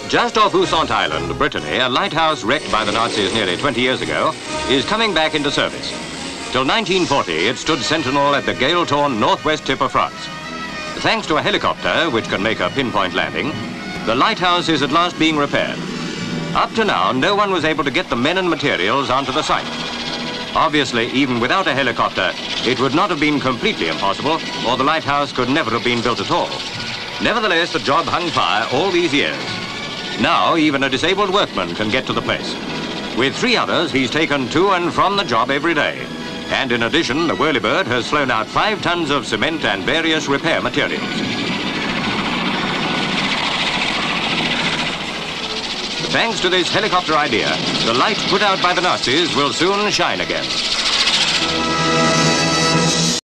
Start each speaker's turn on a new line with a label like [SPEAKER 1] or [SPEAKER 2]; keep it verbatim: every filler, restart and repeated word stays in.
[SPEAKER 1] Just off Ussant Island, Brittany, a lighthouse wrecked by the Nazis nearly twenty years ago, is coming back into service. Till nineteen forty, it stood sentinel at the gale-torn northwest tip of France. Thanks to a helicopter, which can make a pinpoint landing, the lighthouse is at last being repaired. Up to now, no one was able to get the men and materials onto the site. Obviously, even without a helicopter, it would not have been completely impossible, or the lighthouse could never have been built at all. Nevertheless, the job hung fire all these years. Now, even a disabled workman can get to the place. With three others, he's taken to and from the job every day. And in addition, the Whirlybird has flown out five tons of cement and various repair materials. Thanks to this helicopter idea, the light put out by the Nazis will soon shine again.